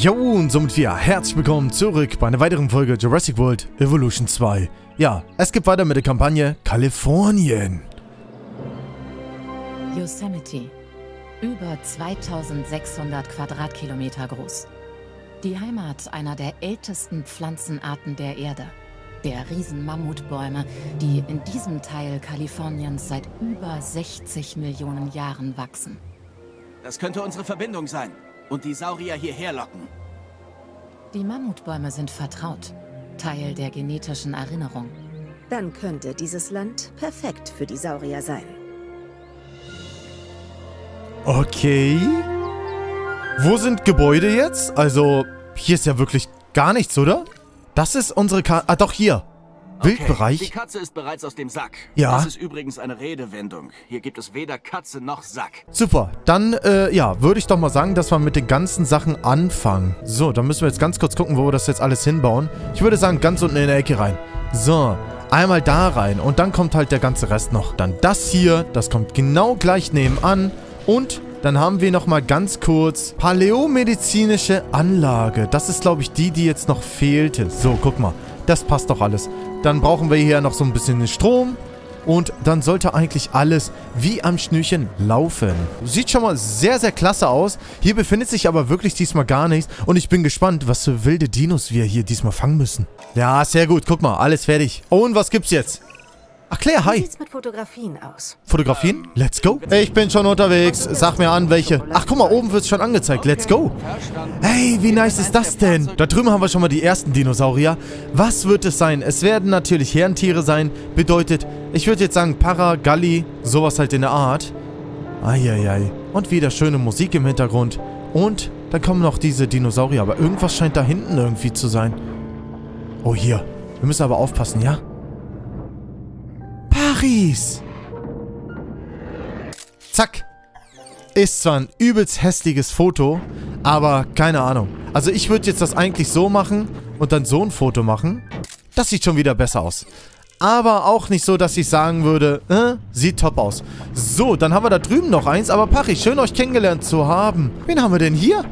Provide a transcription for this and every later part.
Jo, und somit wieder herzlich willkommen zurück bei einer weiteren Folge Jurassic World Evolution 2. Ja, es geht weiter mit der Kampagne Kalifornien. Yosemite. Über 2600 Quadratkilometer groß. Die Heimat einer der ältesten Pflanzenarten der Erde. Der Riesenmammutbäume, die in diesem Teil Kaliforniens seit über 60 Millionen Jahren wachsen. Das könnte unsere Verbindung sein und die Saurier hierher locken. Die Mammutbäume sind vertraut, Teil der genetischen Erinnerung. Dann könnte dieses Land perfekt für die Saurier sein. Okay. Wo sind Gebäude jetzt? Also, hier ist ja wirklich gar nichts, oder? Das ist unsere Karte. Ah, doch, hier. Wildbereich. Die Katze ist bereits aus dem Sack. Ja. Das ist übrigens eine Redewendung. Hier gibt es weder Katze noch Sack. Super. Dann, ja, würde ich doch mal sagen, dass wir mit den ganzen Sachen anfangen. So, dann müssen wir jetzt ganz kurz gucken, wo wir das jetzt alles hinbauen. Ich würde sagen, ganz unten in der Ecke rein. So, einmal da rein. Und dann kommt halt der ganze Rest noch. Dann das hier, das kommt genau gleich nebenan. Und dann haben wir nochmal ganz kurz paläomedizinische Anlage. Das ist, glaube ich, die jetzt noch fehlte. So, guck mal. Das passt doch alles. Dann brauchen wir hier noch so ein bisschen Strom. Und dann sollte eigentlich alles wie am Schnürchen laufen. Sieht schon mal sehr, sehr klasse aus. Hier befindet sich aber wirklich diesmal gar nichts. Und ich bin gespannt, was für wilde Dinos wir hier diesmal fangen müssen. Ja, sehr gut. Guck mal, alles fertig. Und was gibt's jetzt? Ach, Claire, hi. Wie sieht's mit Fotografien aus? Fotografien? Let's go. Ich bin schon unterwegs. Sag mir an, welche. Ach, guck mal, oben wird's schon angezeigt. Let's go. Hey, wie nice ist das denn? Da drüben haben wir schon mal die ersten Dinosaurier. Was wird es sein? Es werden natürlich Herrentiere sein. Bedeutet, ich würde jetzt sagen Para, Galli, sowas halt in der Art. Eieiei. Und wieder schöne Musik im Hintergrund. Und dann kommen noch diese Dinosaurier. Aber irgendwas scheint da hinten irgendwie zu sein. Oh, hier. Wir müssen aber aufpassen, ja? Paris! Zack! Ist zwar ein übelst hässliches Foto, aber keine Ahnung. Also ich würde jetzt das eigentlich so machen und dann so ein Foto machen. Das sieht schon wieder besser aus. Aber auch nicht so, dass ich sagen würde, sieht top aus. So, dann haben wir da drüben noch eins. Aber Paris, schön euch kennengelernt zu haben. Wen haben wir denn hier?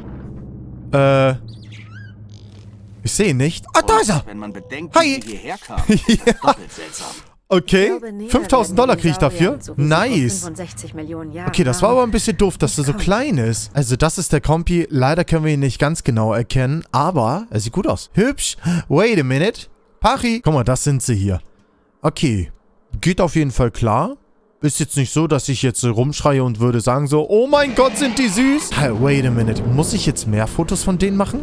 Ich sehe ihn nicht. Ah, da ist er! Wenn man bedenkt, Hi. wie sie hierher kam, ist das doppelt seltsam. Okay, 5.000 Dollar kriege ich dafür. Nice. Okay, das war aber ein bisschen doof, dass er so klein ist. Also das ist der Kompi. Leider können wir ihn nicht ganz genau erkennen, aber er sieht gut aus. Hübsch. Wait a minute. Pachi. Guck mal, das sind sie hier. Okay, geht auf jeden Fall klar. Ist jetzt nicht so, dass ich jetzt rumschreie und würde sagen so, oh mein Gott, sind die süß. Hey, wait a minute. Muss ich jetzt mehr Fotos von denen machen?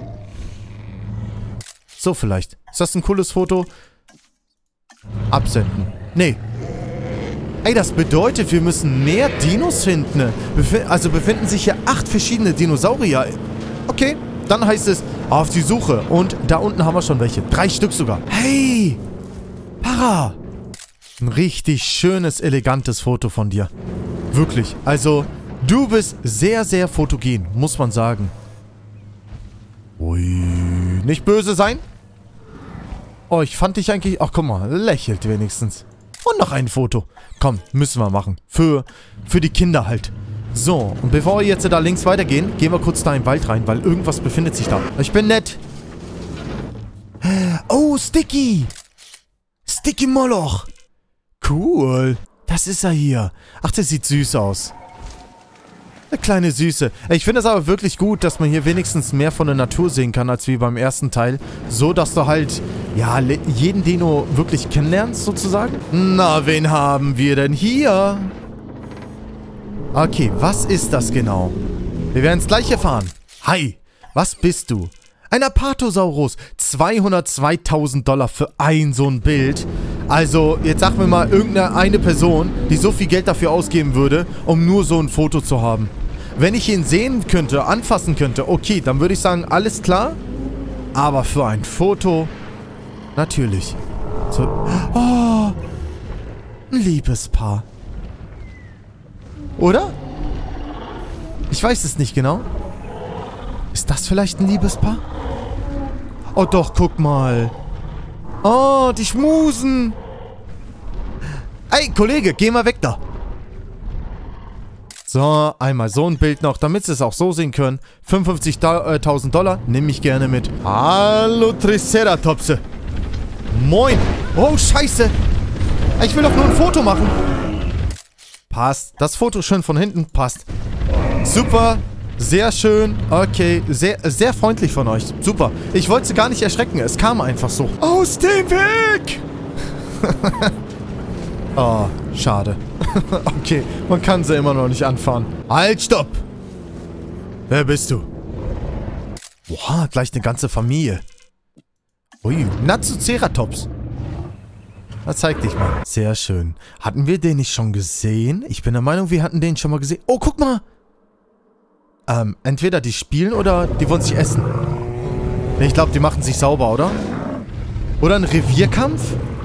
So vielleicht. Ist das ein cooles Foto? Absenden. Nee. Ey, das bedeutet, wir müssen mehr Dinos finden. Also befinden sich hier 8 verschiedene Dinosaurier. Okay, dann heißt es, auf die Suche. Und da unten haben wir schon welche. 3 Stück sogar. Hey! Para! Ein richtig schönes, elegantes Foto von dir. Wirklich. Also, du bist sehr, sehr fotogen, muss man sagen. Ui. Nicht böse sein? Oh, ich fand dich eigentlich... Ach, guck mal, lächelt wenigstens. Und noch ein Foto. Komm, müssen wir machen. Für die Kinder halt. So, und bevor wir jetzt da links weitergehen, gehen wir kurz da in den Wald rein, weil irgendwas befindet sich da. Ich bin nett. Oh, Sticky. Sticky Moloch. Cool. Das ist er hier. Ach, der sieht süß aus. Eine kleine Süße. Ich finde es aber wirklich gut, dass man hier wenigstens mehr von der Natur sehen kann, als wie beim ersten Teil. So, dass du halt, ja, jeden Dino wirklich kennenlernst, sozusagen. Na, wen haben wir denn hier? Okay, was ist das genau? Wir werden es gleich erfahren. Hi, was bist du? Ein Apatosaurus. 202.000 Dollar für ein so ein Bild. Also, jetzt sag mir mal irgendeine Person, die so viel Geld dafür ausgeben würde, um nur so ein Foto zu haben. Wenn ich ihn sehen könnte, anfassen könnte, okay, dann würde ich sagen, alles klar. Aber für ein Foto, natürlich. So, oh, ein Liebespaar. Oder? Ich weiß es nicht genau. Ist das vielleicht ein Liebespaar? Oh doch, guck mal. Oh, die schmusen. Ey, Kollege, geh mal weg da. So, einmal so ein Bild noch, damit sie es auch so sehen können. 55.000 $, nehme ich gerne mit. Hallo Triceratopse. Moin. Oh, scheiße. Ich will doch nur ein Foto machen. Passt. Das Foto schön von hinten. Passt. Super. Sehr schön. Okay. Sehr, sehr freundlich von euch. Super. Ich wollte sie gar nicht erschrecken. Es kam einfach so. Aus dem Weg! Oh, schade. Okay. Man kann sie immer noch nicht anfahren. Halt, stopp! Wer bist du? Boah, gleich eine ganze Familie. Ui. Natsuceratops. Na, zeig dich mal. Sehr schön. Hatten wir den nicht schon gesehen? Ich bin der Meinung, wir hatten den schon mal gesehen. Oh, guck mal. Entweder die spielen oder die wollen sich essen. Ich glaube, die machen sich sauber, oder? Oder ein Revierkampf?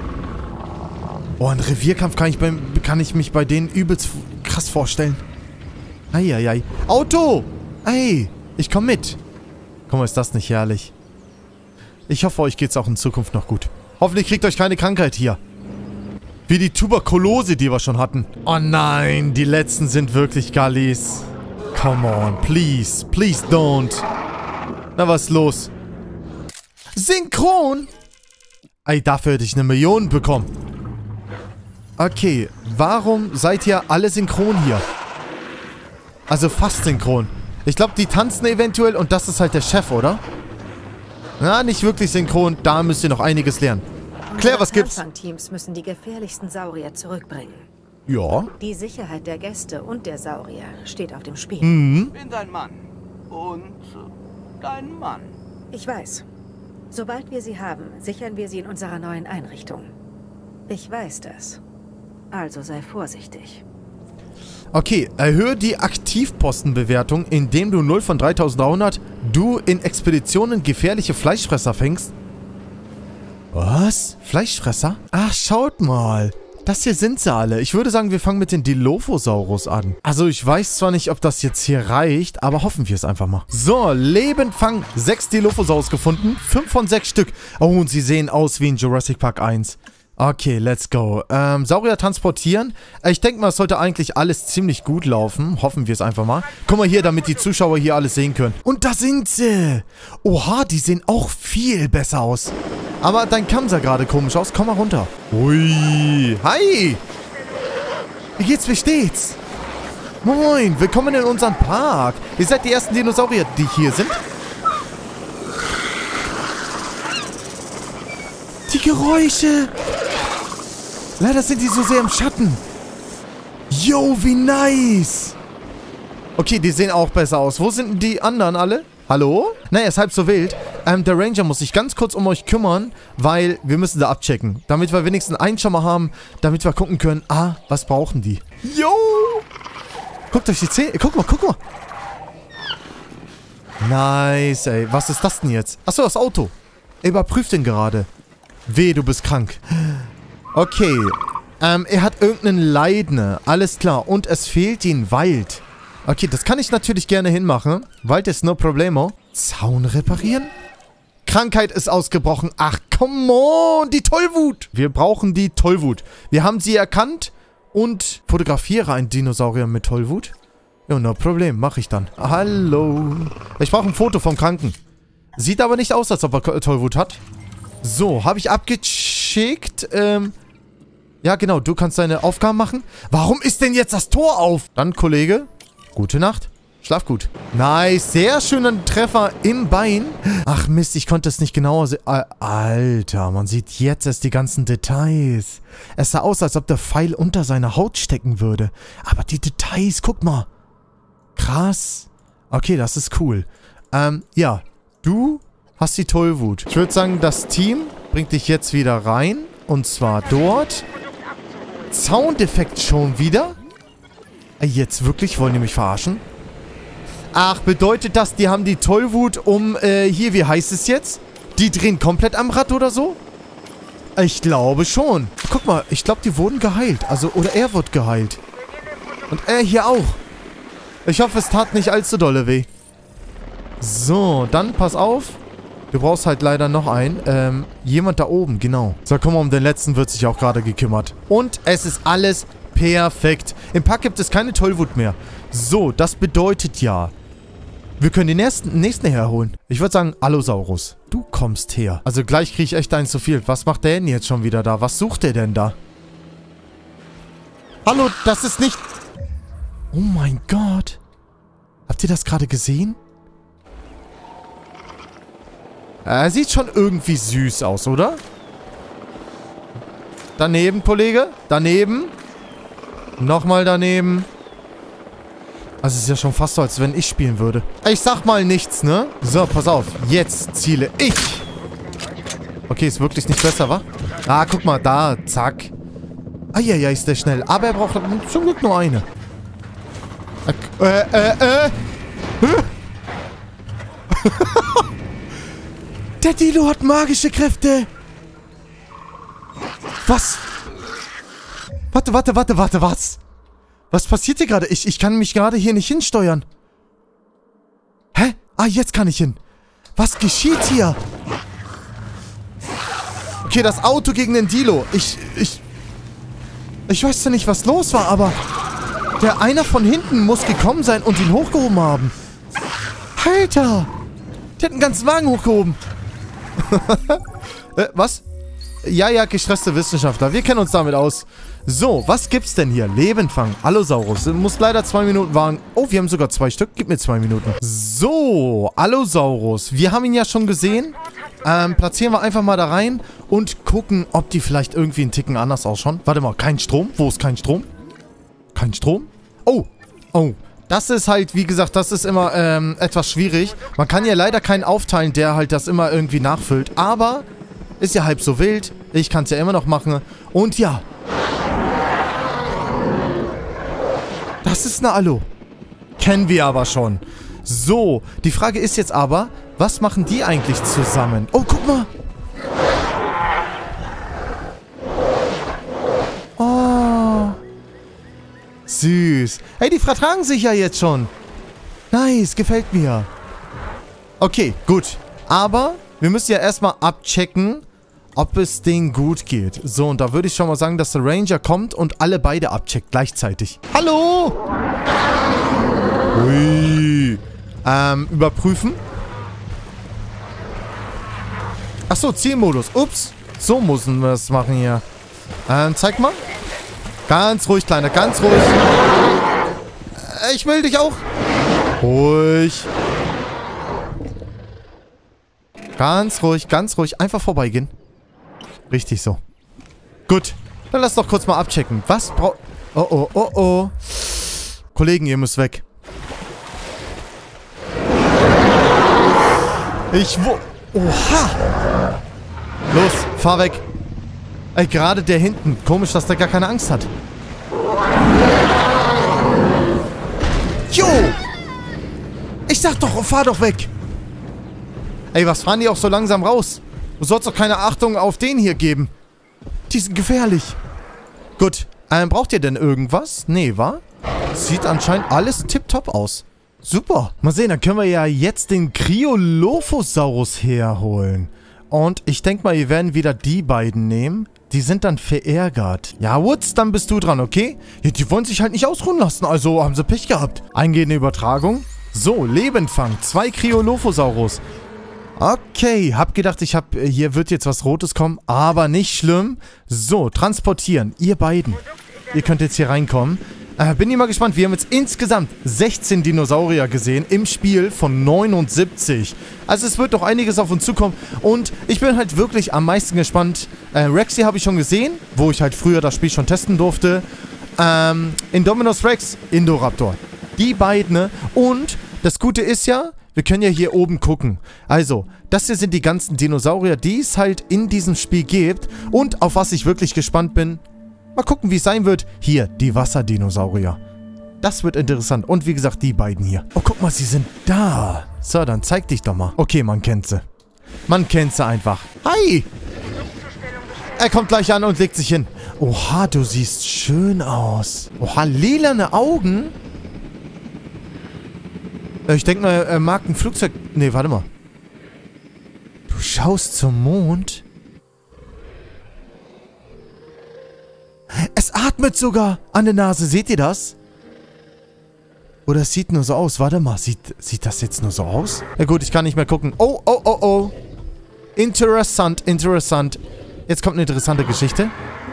Oh, ein Revierkampf kann ich mich bei denen übelst krass vorstellen. Eieiei. Auto! Ey, ich komm mit. Guck mal, ist das nicht herrlich. Ich hoffe, euch geht's auch in Zukunft noch gut. Hoffentlich kriegt euch keine Krankheit hier. Wie die Tuberkulose, die wir schon hatten. Oh nein, die letzten sind wirklich Gallis. Come on, please. Please don't. Na, was ist los? Synchron! Ey, dafür hätte ich 1 Million bekommen. Okay, warum seid ihr alle synchron hier? Also fast synchron. Ich glaube, die tanzen eventuell und das ist halt der Chef, oder? Na, nicht wirklich synchron. Da müsst ihr noch einiges lernen. Claire, was gibt's? Unsere Teams müssen die gefährlichsten Saurier zurückbringen. Ja. Die Sicherheit der Gäste und der Saurier steht auf dem Spiel. Mhm. Ich bin dein Mann. Und dein Mann. Ich weiß. Sobald wir sie haben, sichern wir sie in unserer neuen Einrichtung. Ich weiß das. Also sei vorsichtig. Okay, erhöhe die Aktivpostenbewertung, indem du 0 von 3300 du in Expeditionen gefährliche Fleischfresser fängst. Was? Fleischfresser? Ach, schaut mal. Das hier sind sie alle. Ich würde sagen, wir fangen mit den Dilophosaurus an. Also, ich weiß zwar nicht, ob das jetzt hier reicht, aber hoffen wir es einfach mal. So, Lebendfang. 6 Dilophosaurus gefunden. 5 von 6 Stück. Oh, und sie sehen aus wie in Jurassic Park 1. Okay, let's go. Saurier transportieren. Ich denke mal, es sollte eigentlich alles ziemlich gut laufen. Hoffen wir es einfach mal. Guck mal hier, damit die Zuschauer hier alles sehen können. Und da sind sie. Oha, die sehen auch viel besser aus. Aber dein Kamm sah gerade komisch aus. Komm mal runter. Ui. Hi. Wie geht's, wie steht's? Moin, willkommen in unserem Park. Ihr seid die ersten Dinosaurier, die hier sind. Die Geräusche. Leider sind die so sehr im Schatten. Yo, wie nice. Okay, die sehen auch besser aus. Wo sind denn die anderen alle? Hallo? Naja, ist halb so wild. Der Ranger muss sich ganz kurz um euch kümmern, weil wir müssen da abchecken. Damit wir wenigstens einen schon mal haben, damit wir gucken können, was brauchen die? Yo! Guckt euch die Zähne. Guck mal. Nice, ey. Was ist das denn jetzt? Achso, das Auto. Überprüft den gerade. Weh, du bist krank. Okay. Er hat irgendeinen Leiden. Alles klar. Und es fehlt ihm Wald. Okay, das kann ich natürlich gerne hinmachen. Wald ist no problemo. Zaun reparieren? Krankheit ist ausgebrochen. Ach, come on. Die Tollwut. Wir brauchen die Tollwut. Wir haben sie erkannt. Und fotografiere einen Dinosaurier mit Tollwut. Ja, no problem. Mache ich dann. Hallo. Ich brauche ein Foto vom Kranken. Sieht aber nicht aus, als ob er Tollwut hat. So, habe ich abgeschickt. Ja, genau. Du kannst deine Aufgaben machen. Warum ist denn jetzt das Tor auf? Dann, Kollege. Gute Nacht. Schlaf gut. Nice. Sehr schöner Treffer im Bein. Ach Mist, ich konnte es nicht genauer sehen. Alter, man sieht jetzt erst die ganzen Details. Es sah aus, als ob der Pfeil unter seiner Haut stecken würde. Aber die Details, guck mal. Krass. Okay, das ist cool. Ja. Du hast die Tollwut. Ich würde sagen, das Team bringt dich jetzt wieder rein. Und zwar dort. Soundeffekt schon wieder? Jetzt wirklich? Wollen die mich verarschen? Ach, bedeutet das, die haben die Tollwut um, hier, wie heißt es jetzt? Die drehen komplett am Rad oder so? Ich glaube schon. Guck mal, ich glaube, die wurden geheilt. Also, oder er wird geheilt. Und er hier auch. Ich hoffe, es tat nicht allzu dolle weh. So, dann pass auf. Du brauchst halt leider noch einen. Jemand da oben, genau. So, guck mal, um den letzten wird sich auch gerade gekümmert. Und es ist alles Perfekt. Im Park gibt es keine Tollwut mehr. So, das bedeutet ja, wir können den nächsten herholen. Ich würde sagen, Allosaurus, du kommst her. Also gleich kriege ich echt eins zu viel. Was macht der denn jetzt schon wieder da? Was sucht der denn da? Hallo, das ist nicht... Oh mein Gott. Habt ihr das gerade gesehen? Er sieht schon irgendwie süß aus, oder? Daneben, Kollege. Daneben. Nochmal daneben. Also es ist ja schon fast so, als wenn ich spielen würde. Ich sag mal nichts, ne? So, pass auf. Jetzt ziele ich. Okay, ist wirklich nicht besser, wa? Ah, guck mal, da. Zack. Eieiei, ist der schnell. Aber er braucht zum Glück nur eine. Der Dilo hat magische Kräfte. Was? Warte, was? Was passiert hier gerade? Ich kann mich gerade hier nicht hinsteuern. Hä? Ah, jetzt kann ich hin. Was geschieht hier? Okay, das Auto gegen den Dilo. Ich weiß ja nicht, was los war, aber... einer von hinten muss gekommen sein und ihn hochgehoben haben. Alter! Der hat einen ganzen Wagen hochgehoben. Was? Ja, gestresste Wissenschaftler. Wir kennen uns damit aus. So, was gibt's denn hier? Lebendfang. Allosaurus. Muss leider 2 Minuten warten. Oh, wir haben sogar 2 Stück. Gib mir 2 Minuten. So, Allosaurus. Wir haben ihn ja schon gesehen. Platzieren wir einfach mal da rein und gucken, ob die vielleicht irgendwie einen Ticken anders ausschauen. Warte mal, kein Strom? Wo ist kein Strom? Kein Strom? Oh. Das ist halt, wie gesagt, das ist immer etwas schwierig. Man kann ja leider keinen aufteilen, der halt das immer irgendwie nachfüllt. Aber ist ja halb so wild. Ich kann es ja immer noch machen. Und ja. Das ist eine Allo. Kennen wir aber schon. So, die Frage ist jetzt aber, was machen die eigentlich zusammen? Oh, guck mal. Oh. Süß. Hey, die vertragen sich ja jetzt schon. Nice, gefällt mir. Okay, gut. Aber wir müssen ja erstmal abchecken, ob es denen gut geht. So, und da würde ich schon mal sagen, dass der Ranger kommt und alle beide abcheckt gleichzeitig. Hallo! Ui. Überprüfen. Achso, Zielmodus. Ups. So müssen wir es machen hier. Zeig mal. Ganz ruhig, Kleiner, ganz ruhig. Ich will dich auch. Ruhig. Ganz ruhig. Einfach vorbeigehen. Richtig so. Gut. Dann lass doch kurz mal abchecken. Was braucht... Oh. Kollegen, ihr müsst weg. Oha! Los, fahr weg. Ey, gerade der hinten. Komisch, dass der gar keine Angst hat. Jo! Ich sag doch, fahr doch weg. Ey, was fahren die auch so langsam raus? Du sollst doch keine Achtung auf den hier geben. Die sind gefährlich. Gut. Braucht ihr denn irgendwas? Nee, wa? Sieht anscheinend alles tipptopp aus. Super. Mal sehen, dann können wir ja jetzt den Cryolophosaurus herholen. Und ich denke mal, wir werden wieder die beiden nehmen. Die sind dann verärgert. Ja, Woods, dann bist du dran, okay? Ja, die wollen sich halt nicht ausruhen lassen, also haben sie Pech gehabt. Eingehende Übertragung. So, Lebendfang. 2 Cryolophosaurus. Okay, hab gedacht, hier wird jetzt was Rotes kommen, aber nicht schlimm. So, transportieren. Ihr beiden. Ihr könnt jetzt hier reinkommen. Bin ich mal gespannt. Wir haben jetzt insgesamt 16 Dinosaurier gesehen im Spiel von 79. Also es wird doch einiges auf uns zukommen. Und ich bin halt wirklich am meisten gespannt. Rexy habe ich schon gesehen, wo ich halt früher das Spiel schon testen durfte. Indominus Rex, Indoraptor. Die beiden, ne? Und das Gute ist ja, wir können ja hier oben gucken. Also, das hier sind die ganzen Dinosaurier, die es halt in diesem Spiel gibt. Und auf was ich wirklich gespannt bin, mal gucken, wie es sein wird. Hier, die Wasserdinosaurier. Das wird interessant. Und wie gesagt, die beiden hier. Oh, guck mal, sie sind da. So, dann zeig dich doch mal. Okay, man kennt sie. Man kennt sie einfach. Hi! Er kommt gleich an und legt sich hin. Oha, du siehst schön aus. Oha, lilane Augen. Ich denke mal, er mag ein Flugzeug... Nee, warte mal. Du schaust zum Mond? Es atmet sogar an der Nase. Seht ihr das? Oder es sieht nur so aus. Warte mal, sieht das jetzt nur so aus? Ja gut, ich kann nicht mehr gucken. Oh, oh, oh, oh. Interessant, interessant. Jetzt kommt eine interessante Geschichte.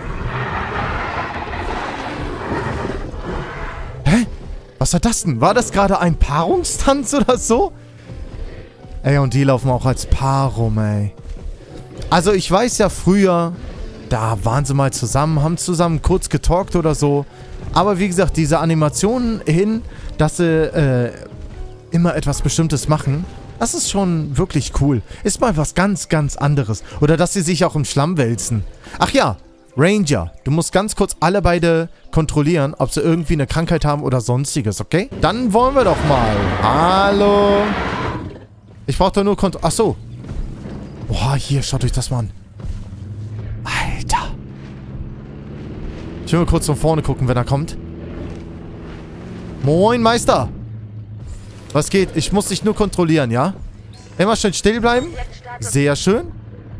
Hä? Was war das denn? War das gerade ein Paarungstanz oder so? Ey, und die laufen auch als Paar rum, ey. Also ich weiß ja früher, da waren sie mal zusammen, haben zusammen kurz getalkt oder so. Aber wie gesagt, diese Animationen hin, dass sie immer etwas Bestimmtes machen, das ist schon wirklich cool. Ist mal was ganz, ganz anderes. Oder dass sie sich auch im Schlamm wälzen. Ach ja, Ranger. Du musst ganz kurz alle beide kontrollieren, ob sie irgendwie eine Krankheit haben oder sonstiges, okay? Dann wollen wir doch mal. Hallo. Ich brauche doch nur Ach so. Boah, hier, schaut euch das mal an. Alter. Ich will mal kurz von vorne gucken, wenn er kommt. Moin, Meister. Was geht? Ich muss dich nur kontrollieren, ja? Immer schön still bleiben. Sehr schön.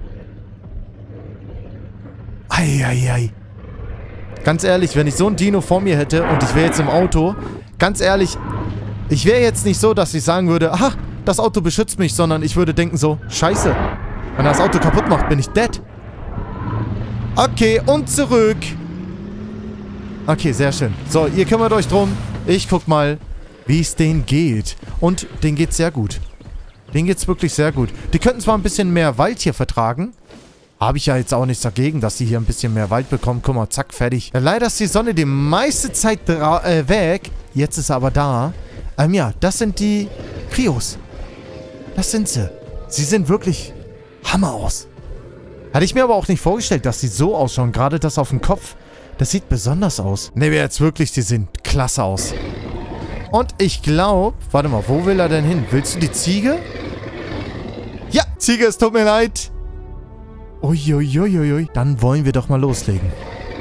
Eieiei. Ganz ehrlich, wenn ich so ein Dino vor mir hätte und ich wäre jetzt im Auto, ganz ehrlich, ich wäre jetzt nicht so, dass ich sagen würde, aha, das Auto beschützt mich, sondern ich würde denken so, scheiße, wenn er das Auto kaputt macht, bin ich dead. Okay, und zurück. Okay, sehr schön. So, ihr kümmert euch drum. Ich guck mal, wie es denen geht. Und denen geht's sehr gut. Denen geht's wirklich sehr gut. Die könnten zwar ein bisschen mehr Wald hier vertragen. Habe ich ja jetzt auch nichts dagegen, dass sie hier ein bisschen mehr Wald bekommen. Guck mal, zack, fertig. Leider ist die Sonne die meiste Zeit weg. Jetzt ist sie aber da. Ja, das sind die Krios. Das sind sie. Sie sehen wirklich Hammer aus. Hatte ich mir aber auch nicht vorgestellt, dass sie so ausschauen. Gerade das auf dem Kopf. Das sieht besonders aus. Ne, jetzt wirklich, die sehen klasse aus. Und ich glaube... Warte mal, wo will er denn hin? Willst du die Ziege? Ja, Ziege, es tut mir leid. Uiuiuiui. Dann wollen wir doch mal loslegen.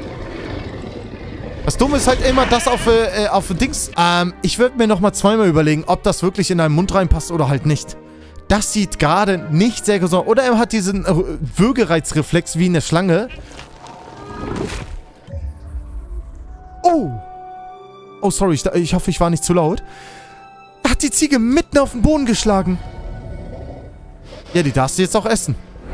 Das Dumme ist halt immer das auf Dings. Ich würde mir nochmal zweimal überlegen, ob das wirklich in einen Mund reinpasst oder halt nicht. Das sieht gerade nicht sehr gesund aus. Oder er hat diesen Würgereizreflex wie eine Schlange. Oh. Oh, sorry. Ich hoffe, ich war nicht zu laut. Er hat die Ziege mitten auf den Boden geschlagen. Ja, die darfst du jetzt auch essen.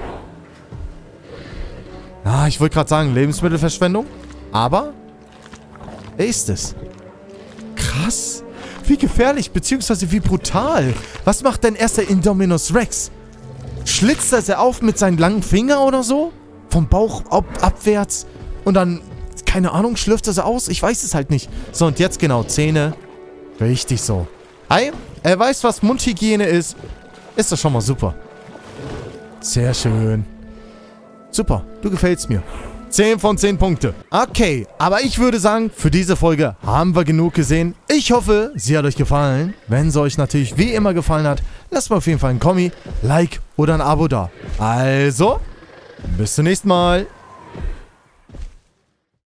Ah, ich wollte gerade sagen, Lebensmittelverschwendung. Aber er ist es. Krass. Wie gefährlich, beziehungsweise wie brutal. Was macht denn erst der Indominus Rex? Schlitzt er sie auf mit seinen langen Fingern oder so? Vom Bauch abwärts? Und dann, keine Ahnung, schlürft er sie aus? Ich weiß es halt nicht. So, und jetzt genau, Zähne. Richtig so. Hey, er weiß, was Mundhygiene ist. Ist das schon mal super. Sehr schön. Super, du gefällst mir. 10 von 10 Punkte. Okay, aber ich würde sagen, für diese Folge haben wir genug gesehen. Ich hoffe, sie hat euch gefallen. Wenn sie euch natürlich wie immer gefallen hat, lasst mir auf jeden Fall einen Kommi, Like oder ein Abo da. Also, bis zum nächsten Mal.